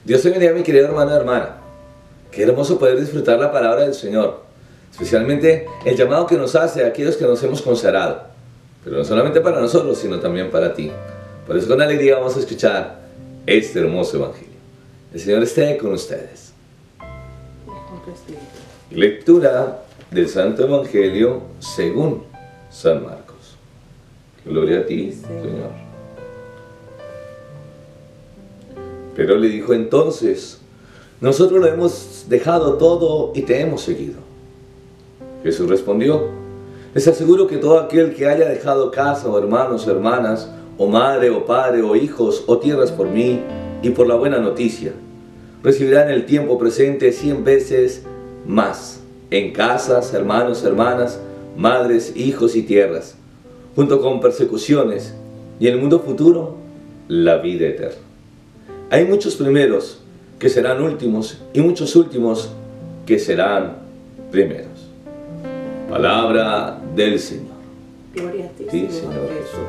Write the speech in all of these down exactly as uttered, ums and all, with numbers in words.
Dios te bendiga, mi querido hermano y hermana. Qué hermoso poder disfrutar la palabra del Señor, especialmente el llamado que nos hace a aquellos que nos hemos consagrado, pero no solamente para nosotros, sino también para ti. Por eso con alegría vamos a escuchar este hermoso evangelio. El Señor esté con ustedes. Lectura del Santo Evangelio según San Marcos. Gloria a ti, Señor. Pero le dijo entonces: nosotros lo hemos dejado todo y te hemos seguido. Jesús respondió: les aseguro que todo aquel que haya dejado casa o hermanos o hermanas, o madre o padre o hijos o tierras por mí y por la buena noticia, recibirá en el tiempo presente cien veces más, en casas, hermanos, hermanas, madres, hijos y tierras, junto con persecuciones, y en el mundo futuro, la vida eterna. Hay muchos primeros que serán últimos y muchos últimos que serán primeros. Palabra del Señor. Gloria a ti, Sí, Señor, Señor Jesús.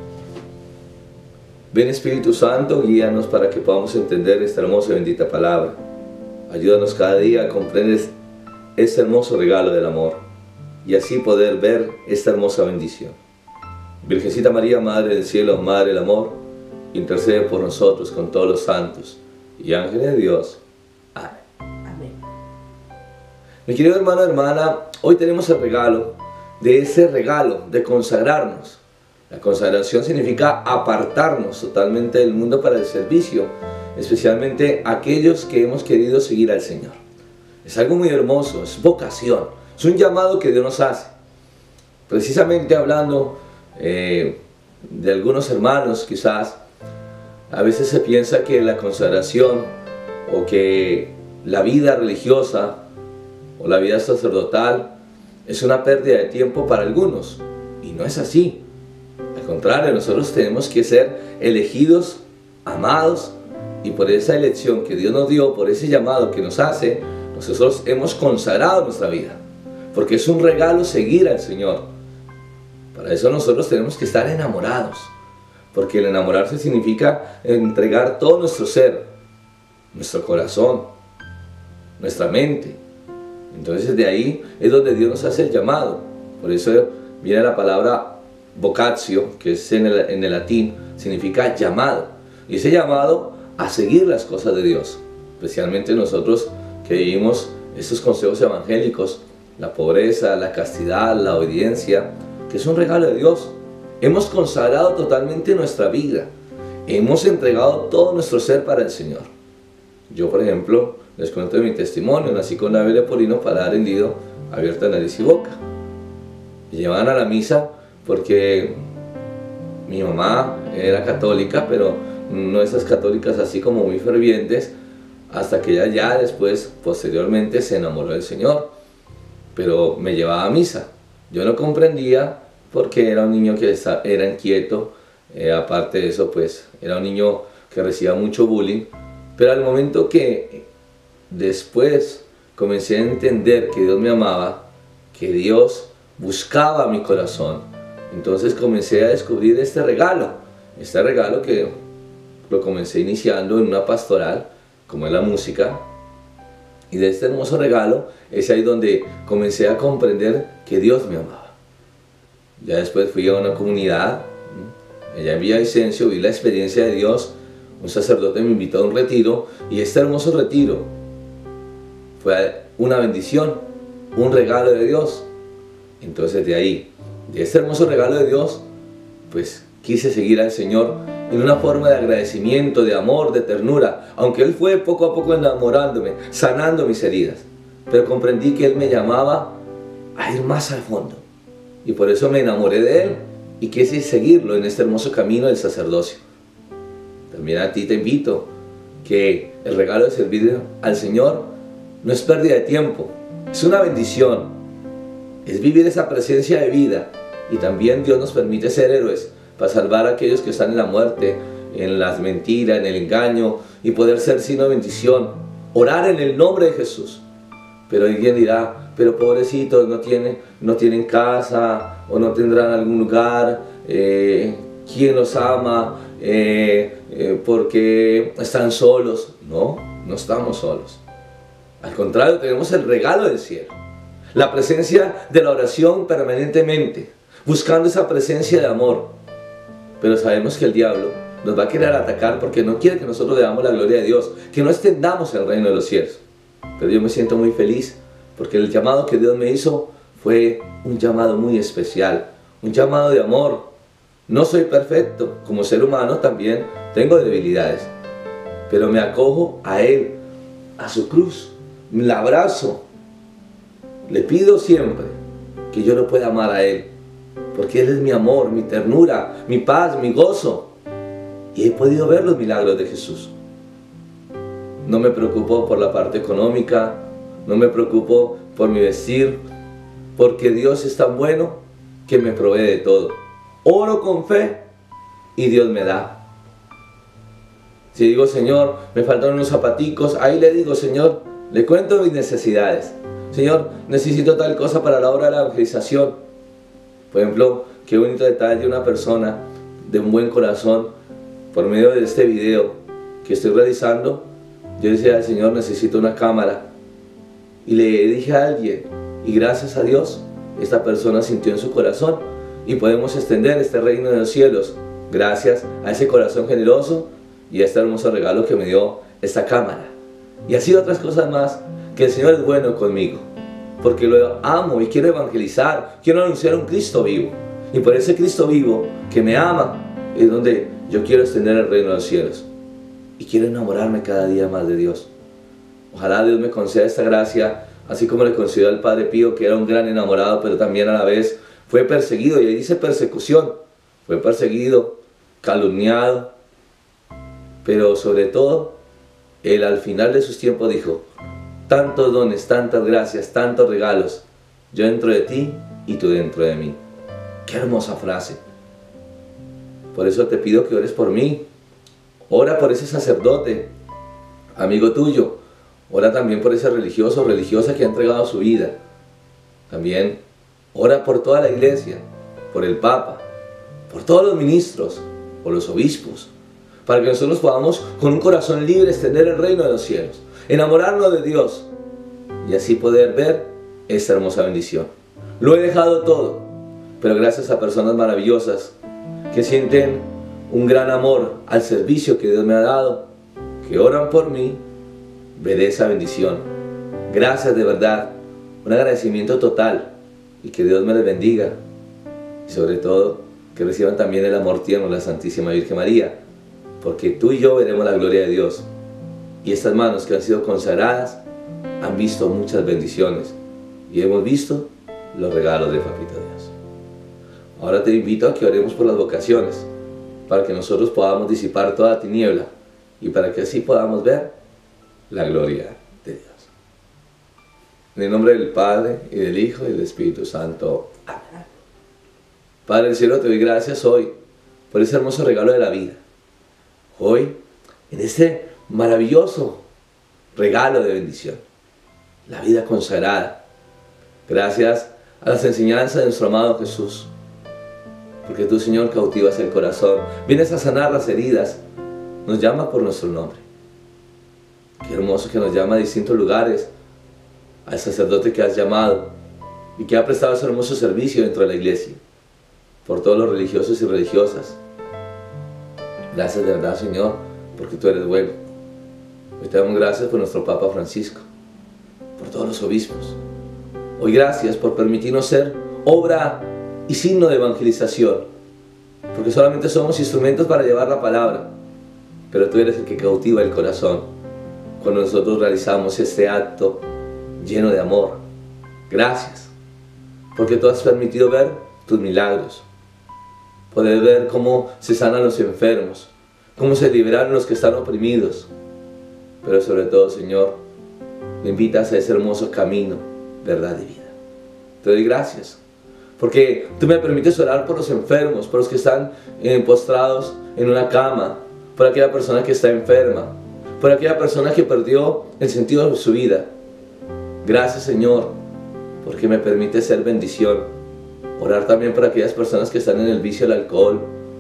Ven, Espíritu Santo, guíanos para que podamos entender esta hermosa y bendita palabra. Ayúdanos cada día a comprender este hermoso regalo del amor y así poder ver esta hermosa bendición. Virgencita María, Madre del Cielo, Madre del Amor, intercede por nosotros con todos los santos y ángeles de Dios. Amén. Amén. Mi querido hermano, hermana, hoy tenemos el regalo de ese regalo de consagrarnos. La consagración significa apartarnos totalmente del mundo para el servicio, especialmente aquellos que hemos querido seguir al Señor. Es algo muy hermoso, es vocación, es un llamado que Dios nos hace. Precisamente hablando eh, de algunos hermanos, quizás, a veces se piensa que la consagración o que la vida religiosa o la vida sacerdotal es una pérdida de tiempo para algunos, y no es así. Al contrario, nosotros tenemos que ser elegidos, amados, y por esa elección que Dios nos dio, por ese llamado que nos hace, nosotros hemos consagrado nuestra vida, porque es un regalo seguir al Señor. Para eso nosotros tenemos que estar enamorados, porque el enamorarse significa entregar todo nuestro ser, nuestro corazón, nuestra mente. Entonces de ahí es donde Dios nos hace el llamado. Por eso viene la palabra vocatio, que es en el, en el latín, significa llamado. Y ese llamado a seguir las cosas de Dios, especialmente nosotros que vivimos estos consejos evangélicos, la pobreza, la castidad, la obediencia, que es un regalo de Dios. Hemos consagrado totalmente nuestra vida, hemos entregado todo nuestro ser para el Señor. Yo, por ejemplo, les cuento de mi testimonio. Nací con labio leporino, paladar hendido, abierta nariz y boca. Me llevaban a la misa porque mi mamá era católica, pero no esas católicas así como muy fervientes, hasta que ella ya después, posteriormente, se enamoró del Señor. Pero me llevaba a misa. Yo no comprendía porque era un niño que era inquieto, eh, aparte de eso, pues era un niño que recibía mucho bullying. Pero al momento que después comencé a entender que Dios me amaba, que Dios buscaba mi corazón, entonces comencé a descubrir este regalo, este regalo que lo comencé iniciando en una pastoral, como es la música, y de este hermoso regalo es ahí donde comencé a comprender que Dios me amaba. Ya después fui a una comunidad, allá en Villavicencio, vi la experiencia de Dios. Un sacerdote me invitó a un retiro, y este hermoso retiro fue una bendición, un regalo de Dios. Entonces de ahí, de este hermoso regalo de Dios, pues quise seguir al Señor en una forma de agradecimiento, de amor, de ternura, aunque Él fue poco a poco enamorándome, sanando mis heridas, pero comprendí que Él me llamaba a ir más al fondo, y por eso me enamoré de Él y quise seguirlo en este hermoso camino del sacerdocio. También a ti te invito que el regalo de servir al Señor no es pérdida de tiempo, es una bendición, es vivir esa presencia de vida, y también Dios nos permite ser héroes para salvar a aquellos que están en la muerte, en las mentiras, en el engaño, y poder ser signo de bendición, orar en el nombre de Jesús. Pero alguien dirá: pero pobrecitos, no tienen, no tienen casa, o no tendrán algún lugar, eh, quién los ama, eh, eh, porque están solos. No, no estamos solos. Al contrario, tenemos el regalo del cielo. La presencia de la oración permanentemente, buscando esa presencia de amor. Pero sabemos que el diablo nos va a querer atacar porque no quiere que nosotros le damos la gloria de Dios, que no extendamos el reino de los cielos. Pero yo me siento muy feliz porque el llamado que Dios me hizo fue un llamado muy especial, un llamado de amor. No soy perfecto, como ser humano también tengo debilidades, pero me acojo a Él, a su cruz, la abrazo, le pido siempre que yo lo pueda amar a Él, porque Él es mi amor, mi ternura, mi paz, mi gozo, y he podido ver los milagros de Jesús. No me preocupo por la parte económica, no me preocupo por mi vestir, porque Dios es tan bueno que me provee de todo. Oro con fe y Dios me da. Si digo, Señor, me faltan unos zapaticos, ahí le digo, Señor, le cuento mis necesidades. Señor, necesito tal cosa para la obra de la evangelización. Por ejemplo, qué bonito detalle de una persona de un buen corazón, por medio de este video que estoy realizando. Yo decía al Señor, necesito una cámara. Y le dije a alguien, y gracias a Dios, esta persona sintió en su corazón, y podemos extender este reino de los cielos, gracias a ese corazón generoso, y a este hermoso regalo que me dio esta cámara. Y así otras cosas más, que el Señor es bueno conmigo, porque lo amo y quiero evangelizar, quiero anunciar un Cristo vivo. Y por ese Cristo vivo que me ama, es donde yo quiero extender el reino de los cielos. Y quiero enamorarme cada día más de Dios. Ojalá Dios me conceda esta gracia, así como le concedió al Padre Pío, que era un gran enamorado, pero también a la vez fue perseguido. Y ahí dice persecución. Fue perseguido, calumniado, pero sobre todo, él al final de sus tiempos dijo, tantos dones, tantas gracias, tantos regalos, yo dentro de ti y tú dentro de mí. Qué hermosa frase. Por eso te pido que ores por mí. Ora por ese sacerdote, amigo tuyo. Ora también por ese religioso o religiosa que ha entregado su vida. También ora por toda la iglesia, por el Papa, por todos los ministros, por los obispos, para que nosotros podamos con un corazón libre extender el reino de los cielos, enamorarnos de Dios y así poder ver esta hermosa bendición. Lo he dejado todo, pero gracias a personas maravillosas que sienten un gran amor al servicio que Dios me ha dado, que oran por mí, veré esa bendición. Gracias de verdad, un agradecimiento total y que Dios me les bendiga. Y sobre todo, que reciban también el amor tierno de la Santísima Virgen María, porque tú y yo veremos la gloria de Dios. Y estas manos que han sido consagradas han visto muchas bendiciones y hemos visto los regalos de Papito Dios. Ahora te invito a que oremos por las vocaciones, para que nosotros podamos disipar toda tiniebla y para que así podamos ver la gloria de Dios. En el nombre del Padre, y del Hijo, y del Espíritu Santo. Amén. Padre del cielo, te doy gracias hoy por ese hermoso regalo de la vida. Hoy, en este maravilloso regalo de bendición, la vida consagrada. Gracias a las enseñanzas de nuestro amado Jesús, porque tú, Señor, cautivas el corazón, vienes a sanar las heridas, nos llama por nuestro nombre. Qué hermoso que nos llama a distintos lugares, al sacerdote que has llamado y que ha prestado ese hermoso servicio dentro de la iglesia, por todos los religiosos y religiosas. Gracias de verdad, Señor, porque tú eres bueno. Hoy te damos gracias por nuestro Papa Francisco, por todos los obispos. Hoy gracias por permitirnos ser obra y signo de evangelización, porque solamente somos instrumentos para llevar la palabra, pero tú eres el que cautiva el corazón cuando nosotros realizamos este acto lleno de amor. Gracias, porque tú has permitido ver tus milagros, poder ver cómo se sanan los enfermos, cómo se liberan los que están oprimidos, pero sobre todo, Señor, me invitas a ese hermoso camino, verdad y vida. Te doy gracias, porque tú me permites orar por los enfermos, por los que están eh, postrados en una cama, por aquella persona que está enferma, por aquella persona que perdió el sentido de su vida. Gracias, Señor, porque me permite ser bendición. Orar también por aquellas personas que están en el vicio del alcohol,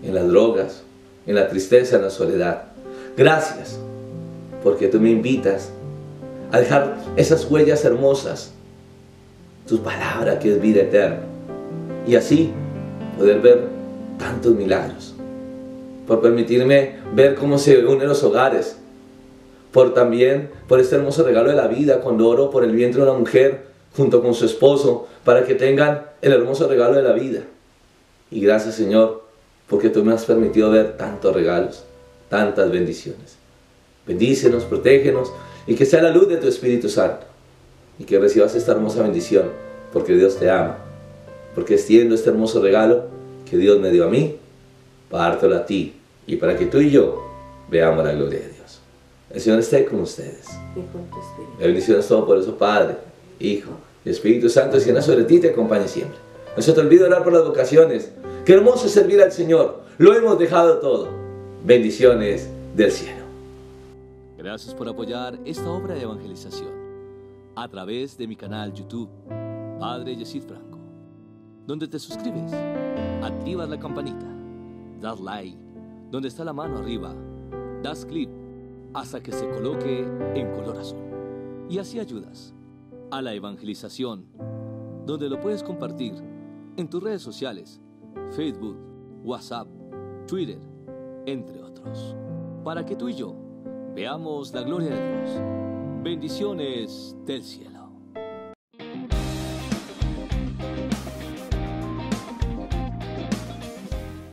en las drogas, en la tristeza, en la soledad. Gracias, porque tú me invitas a dejar esas huellas hermosas, tu palabra que es vida eterna, y así poder ver tantos milagros, por permitirme ver cómo se unen los hogares, por también, por este hermoso regalo de la vida, cuando oro por el vientre de una mujer junto con su esposo, para que tengan el hermoso regalo de la vida. Y gracias, Señor, porque tú me has permitido ver tantos regalos, tantas bendiciones. Bendícenos, protégenos, y que sea la luz de tu Espíritu Santo, y que recibas esta hermosa bendición, porque Dios te ama, porque extiendo este hermoso regalo que Dios me dio a mí, para dártelo a ti, y para que tú y yo veamos la gloria de Dios. El Señor esté con ustedes. Y con tu espíritu. La bendición es todo por eso, Padre, Hijo y Espíritu Santo, descienda sobre ti y te acompañe siempre. No se te olvide orar por las vocaciones. Qué hermoso es servir al Señor. Lo hemos dejado todo. Bendiciones del cielo. Gracias por apoyar esta obra de evangelización a través de mi canal YouTube, Padre Yesid Franco, donde te suscribes, activas la campanita, das like, donde está la mano arriba, das clic hasta que se coloque en color azul. Y así ayudas a la evangelización, donde lo puedes compartir en tus redes sociales, Facebook, WhatsApp, Twitter, entre otros, para que tú y yo veamos la gloria de Dios. Bendiciones del cielo.